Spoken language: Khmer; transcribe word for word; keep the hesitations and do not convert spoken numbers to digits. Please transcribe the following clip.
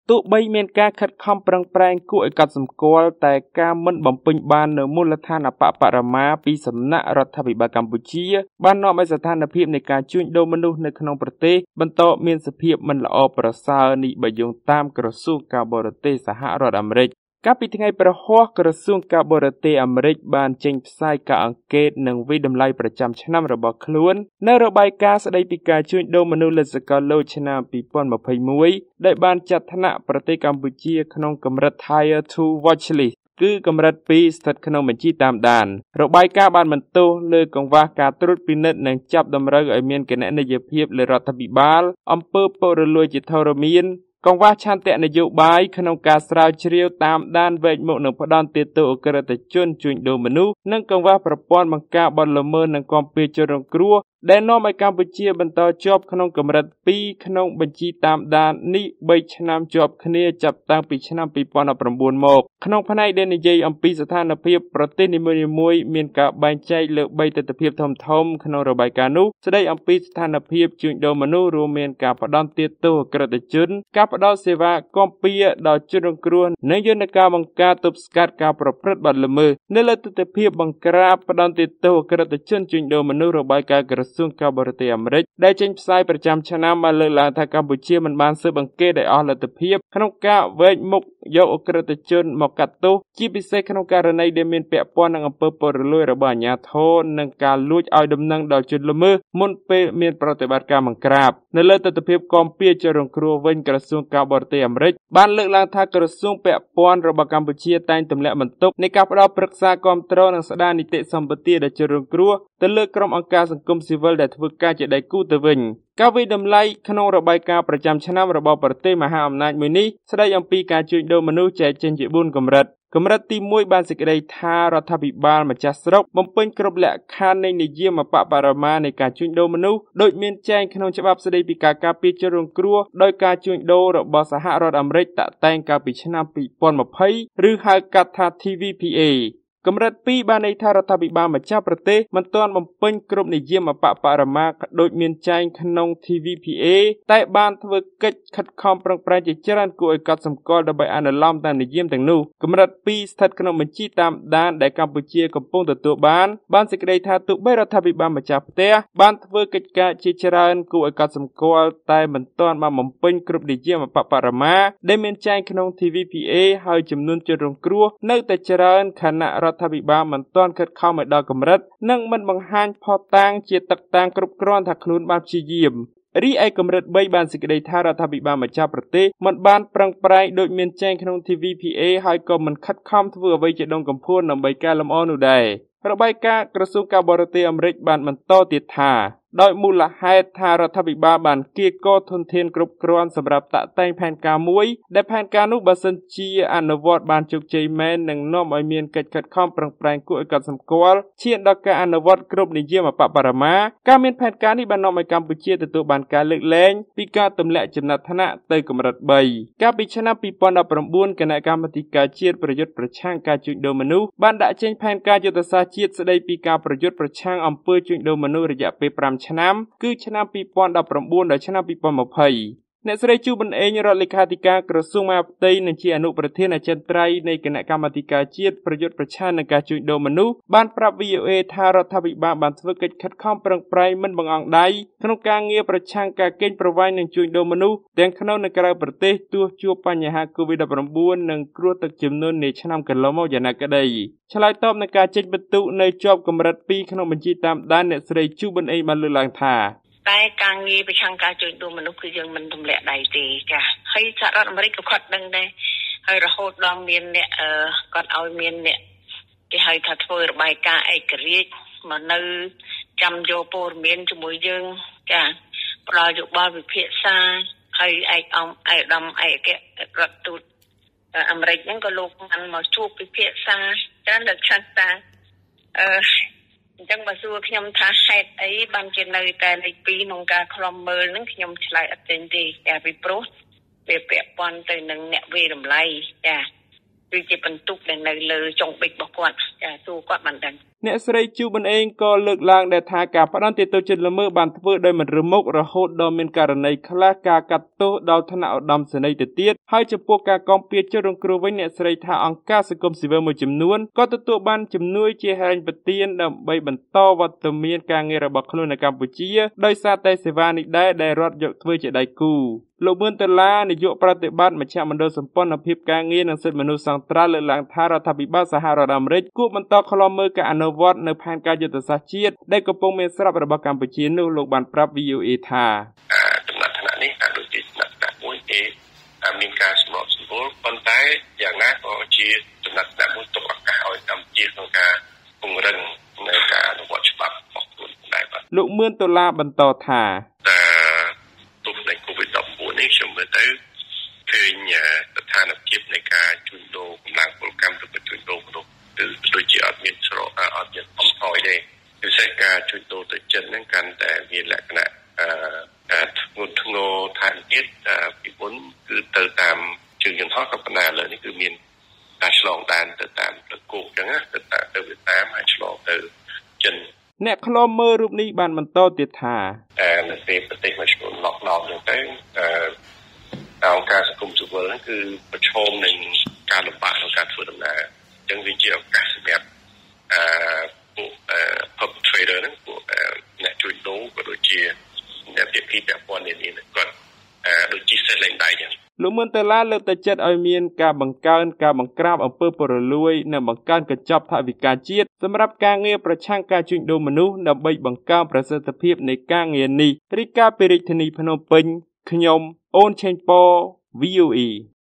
ទោះបីមានការខិតខំប្រឹងប្រែងគួរឲ្យកត់សម្គាល់តែការមិនបំពេញបាននៅមូលដ្ឋានអបបរមាពីសំណាក់រដ្ឋាភិបាលកម្ពុជាបាននាំឲ្យស្ថានភាពនៃការជួញដូរមនុស្សនៅក្នុងប្រទេសបន្តមានសភាពមិនល្អប្រសើរនេះបើយោងតាមក្រសួងការបរទេសសហរដ្ឋអាមេរិកកាលពីថ្ងៃប្រហ័សក្រសួងការបរទេសអាមេរិកបានចេញផ្សាយការអង្កេតនិងវិតម្លៃប្រចាំឆ្នាំរបស់ខ្លួននៅរបាយការណ៍ស្តីពីការជួញដូរមនុស្សលើសកលលោកឆ្នាំពីរពាន់ម្ភៃមួយដែលបានចាត់ថ្នាក់ប្រទេសកម្ពុជាក្នុងកម្រិត Tier two Watch List គឺកម្រិតពីរស្ថិតក្នុងបញ្ជីតាមដានរបាយការណ៍បានបន្ទោសលើកង្វះការត្រួតពិនិត្យនិងចាប់តម្រូវឲ្យមានគណនេយ្យភាពលើរដ្ឋាភិបាលអំពើពុករលួយជាធរមានកង្វះឆន្ទៈនយោបាយក្នុងការស្រាវជ្រាវតាមដានវែកមុខនិងផ្ដន់ទាទោសអក្រិតជនជួញដូរមនុស្សនិងកង្វះប្រព័ន្ធបង្ការបទល្មើសនិងគាំពារជនរងគ្រោះដែលនាំឲ្យកម្ពុជាបន្តជាប់ក្នុងកម្រិតពីរក្នុងបញ្ជីតាមដាននេះបីឆ្នាំជាប់គ្នាចាប់តាំងពីឆ្នាំពីរពាន់ដប់ប្រាំបួនមកក្នុងផ្នែកដែលនិយាយអំពីស្ថានភាពប្រទេសនីមួយៗមានការបែងចែកលើបីទិដ្ឋភាពធំៗក្នុងរបាយការណ៍នោះស្ដីអំពីស្ថានភាពជួញដូរមនុស្សរួមមានការផ្ដន់ទាទោសអក្រិតជនការផ្ដល់សេវាគាំពារដល់ជនរងគ្រោះនិងយន្តការបង្ការទប់ស្កាត់ការប្រព្រឹត្តបទល្មើសនៅលើទិដ្ឋភាពបង្ក្រាបផ្ដន់ទាទោសអក្រិតជនជួញដូរមនុស្សរបាយការណ៍ក្រសួងការបរទេសអាមេរិកដែលចេញផ្សាយប្រចាំឆ្នាំបានលើកឡើងថាកម្ពុជាមិនបានស៊ើបអង្កេតដោយអស់លទ្ធភាពក្នុងការវែកមុខយកអក្រិតជនមកកាត់ទោសជាពិសេសក្នុងករណីដែលមានពាក់ព័ន្ធនឹងអំពើពុករលួយរបស់អាជ្ញាធរនិងការលួចឲ្យដំណឹងដល់ជនល្មើសមុនពេលមានប្រតិបត្តិការបង្ក្រាបនៅលើទិដ្ឋភាពគាំពារជនរងគ្រោះវិញក្រសួងការបរទេសអាមេរិកបានលើកឡើងថាក្រសួងពាក់ព័ន្ធរបស់កម្ពុជាតែងទម្លាក់បន្ទុកនៃការផ្ដល់ប្រឹក្សាគាំទ្រនិងស្ដារនីតិសម្បទាដល់ជនរងគ្រោះទៅលើក្រុមអង្គការសង្គមស៊ីវិលដែលធ្វើការជាដៃគូទៅវិញការវិតម្លៃក្នុងរបាយការណ៍ប្រចាំឆ្នាំរបស់ប្រទេសមហាអំណាចមួយនេះស្ដីអំពីការជួញដូរមនុស្សចែកចេញជាបួនកម្រិតកម្រិតទីមួយបានសេចក្តីថារដ្ឋាភិបាលម្ចាស់ស្រុកបំពេញគ្រប់លក្ខខណ្ឌនៃនិយមអបបរមានៃការជួញដូរមនុស្សដោយមានចែងក្នុងច្បាប់ស្តីពីការការពារជនរងគ្រោះដោយការជួញដូររបស់សហរដ្ឋអាមេរិកតាក់តែងកាលពីឆ្នាំពីរពាន់ម្ភៃឬហៅកាត់ថា T V P Aកម្រិតពីរបានន័យថារដ្ឋាភិបាលម្ចាស់ប្រទេសមិនទាន់បំពេញគ្រប់និយមអបបរមាដូចមានចែងក្នុង T V P A តែបានធ្វើកិច្ចខិតខំប្រឹងប្រែងជាច្រើនគួរឲ្យកត់សម្គាល់ដើម្បីអនុលោមតាមនិយមទាំងនោះកម្រិតពីរស្ថិតក្នុងបញ្ជីតាមដានដែលកម្ពុជាកំពុងទទួលបានបានសេចក្តីថាទោះបីរដ្ឋាភិបាលម្ចាស់ផ្ទះបានធ្វើកិច្ចការជាច្រើនគួរឲ្យកត់សម្គាល់តែមិនទាន់បានបំពេញគ្រប់និយមអបបរមាដែលមានចែងក្នុង T V P A ហើយចំនួនជនរងគ្រោះនៅតែច្រើនខណៈរដ្ឋាភិបាលមិនទាន់ខិតខំឲ្យដល់កម្រិតនិងមិនបង្ហាញផុសតាងជាទឹកតាងគ្រប់គ្រាន់ថាខ្លួនបានព្យាយាមរីឯកម្រិតបីបានសេចក្តីថារដ្ឋាភិបាលម្ចាស់ប្រទេសមិនបានប្រឹងប្រែងដូចមានចែងក្នុង T V P A ហើយក៏មិនខិតខំធ្វើអ្វីជាដុំកំភួនដើម្បីកែលម្អនោះដែររបាយការណ៍ក្រសួងការបរទេសអាមេរិកបានបន្តទៀតថាដោយមូលហេតុថារដ្ឋាភិបាលបានគៀកធនធានគ្រប់គ្រាន់សម្រាប់តាក់តែងផែនការមួយដែលផែនការនោះបើសិនជាអនុវត្តបានជោគជ័យមែននឹងនាំឲ្យមានកិច្ចខិតខំប្រឹងប្រែងគួរឲ្យកត់សម្គាល់ឈានដល់ការអនុវត្តគ្រប់និយមអបបរមាការមានផែនការនេះបាននាំឲ្យកម្ពុជាទទួលបានការលើកលែងពីការទម្លាក់ចំណាត់ថ្នាក់ទៅកម្រិតបីកាលពីឆ្នាំពីរពាន់ដប់ប្រាំបួនគណៈកម្មាធិការជាតិប្រយុទ្ធប្រឆាំងការជួញដូរមនុស្សបានដាក់ចេញផែនការយុទ្ធសាស្ត្រជាតិស្តីពីការប្រយុទ្ធប្រឆាំងអំពើជួញដូរមនុស្សរយៈពេលប្រាំឆ្នាំគឺឆ្នាំពីរពាន់ដប់ប្រាំបួនដល់ឆ្នាំពីរពាន់ម្ភៃអ្នកស្រីជូប៊ុនអេងរដ្ឋលេខាធិការក្រសួងមហាផ្ទៃនិងជាអនុប្រធានអចិន្ត្រៃយ៍នៃគណៈកម្មាធិការជាតិប្រយុទ្ធប្រឆាំងនឹងការជួញដូរមនុស្សបានប្រាប់ V O A ថារដ្ឋាភិបាលបានធ្វើកិច្ចខិតខំប្រឹងប្រែងមិនបង្អង់ដៃក្នុងការងារប្រឆាំងការកេងប្រវ័ញ្ចនិងជួញដូរមនុស្សទាំងក្នុងនិងក្រៅប្រទេសទោះជួបបញ្ហា COVID ដប់ប្រាំបួន និងគ្រោះទឹកជំនន់នាឆ្នាំកន្លងមកយ៉ាងណាក្តីឆ្លើយតបនឹងការចេញបន្ទុកនៅជាប់កម្រិតពីរក្នុងបញ្ជីតាមដានអ្នកស្រីជូប៊ុនអេងបានលើកឡើងថាតែការងារប្រឆាំងការជួញដូរមនុស្សគឺយើងមិនទម្លាក់ដៃទេចាហើយសហរដ្ឋអាមេរិកក៏គាត់ដឹងដែរហើយរហូតដល់មានអ្នកអឺគាត់ឲ្យមានអ្នកគេហៅថាធ្វើរបាយការណ៍ឯករាជ្យមកនៅចាំយកព័ត៌មានជាមួយយើងចាផ្ដល់យោបល់វិភាសាហើយឯកអង្គឯកឧត្តមឯករដ្ឋទូតអាមេរិកហ្នឹងក៏លោកបានមកជួបវិភាសាច្រើនលើកឆាន់តាអឺអញ្ចឹងបើសួរខ្ញុំថាហេតុអីបានជានៅតែលេខពីរក្នុងការខ្លំមើលហ្នឹងខ្ញុំឆ្លើយអត់ចេញទេតែពីព្រោះវាពាក់ព័ន្ធទៅនឹងអ្នកវេតម្លៃចាគឺជាបន្ទុកដែលនៅលើចុងបិចរបស់គាត់ចាសួរគាត់បានដឹងអ្នកស្រីជូបនអេងក៏លើកឡើងដែរថាការផ្ដន់ទោសចិត្តល្មើសបានធ្វើដោយមិនរមុខរហូតដល់មានករណីខ្លះការកាត់ទោសដល់ថ្នាក់ឧត្តមសេនីយ៍ទៅទៀតហើយចំពោះការគាំពៀជនរងគ្រោះវិញអ្នកស្រីថាអង្គការសង្គមស៊ីវិលមួយចំនួនក៏ទទួលបានជំនួយជាហិរញ្ញប្បទានដើម្បីបន្តវត្តមានការងាររបស់ខ្លួននៅកម្ពុជាដោយសារតែសេវានេះដែរដែលរដ្ឋយកធ្វើជាដៃគូលោកមឿនដុល្លារនាយកប្រតិបត្តិមជ្ឈមណ្ឌលសម្ព័ន្ធភាពការងារនិងសិទ្ធិមនុស្សសង្ត្រាល់លើកឡើងថារដ្ឋាភិបាលសហរដ្ឋអាមេរិកគួរបន្តឃ្លាំមើលការអនុវត្តនៅផែនការយុទ្ធសាស្ត្រជាតិដែលកំពុងមានស្រាប់របស់កម្ពុជានោះលោកបានប្រាប់ V O A ថាចំណាត់ថ្នាក់នេះអាចដូចជាចំណាត់ថ្នាក់មួយគេមានការសម្របសម្រួលប៉ុន្តែយ៉ាងណាក៏ជាចំណាត់ថ្នាក់មួយទុកឱកាសឲ្យកម្ពុជាក្នុងការពង្រឹងនៅការអនុវត្តច្បាប់របស់ខ្លួនដែរបាទលោកមឿនដុល្លារបន្តថាទោះនៃ COVID ដប់បួន នេះខ្ញុំមើលទៅឃើញស្ថានភាពនៃការជួញដូរកម្លាំងពលកម្មទៅជួញដូរមនុស្សគឺដូចជាអត់មានស្រកអត់មានអំថយទេពិសេសការជួញដូរទៅចិនហ្នឹងកាន់តែមានលក្ខណៈអឺធ្ងន់ធ្ងរថែមទៀតពីមុនគឺទៅតាមជើងយន្តហោះក៏ប៉ុន្តែឥឡូវនេះគឺមានការឆ្លងដែនទៅតាមប្រកោកអញ្ចឹងណាទៅតាមទៅវៀតណាមហើយឆ្លងទៅចិនអ្នកខ្លមមើលរូបនេះបានបន្តទៀតថានៅពេលប្រទេសមួយចំនួន lockdown ហ្នឹងទៅអឺអង្គការសង្គមស៊ីវិលហ្នឹងគឺប្រឈមនឹងការលំបាកក្នុងការធ្វើដំណើរអញ្ចឹងវាជាឱកាសសម្រាប់អឺពួក public trader ហ្នឹងពួកអ្នកជួញដូរក៏ដូចជាអ្នកពាក់ពីពាក់ព័ន្ធនានាគាត់ដូចជាសេះលែងដៃចឹងលោកមឿនដុល្លារលើកទឹកចិត្តឲ្យមានការបង្កើនការបង្ក្រាបអំពើពុករលួយនិងបង្កើនកញ្ចប់ថវិកាជាតិសម្រាប់ការងារប្រឆាំងការជួញដូរមនុស្សដើម្បីបង្កើនប្រសិទ្ធភាពនៃការងារនេះរាយការណ៍ពីរាជធានីភ្នំពេញខ្ញុំអូនឆេងប៉ V O A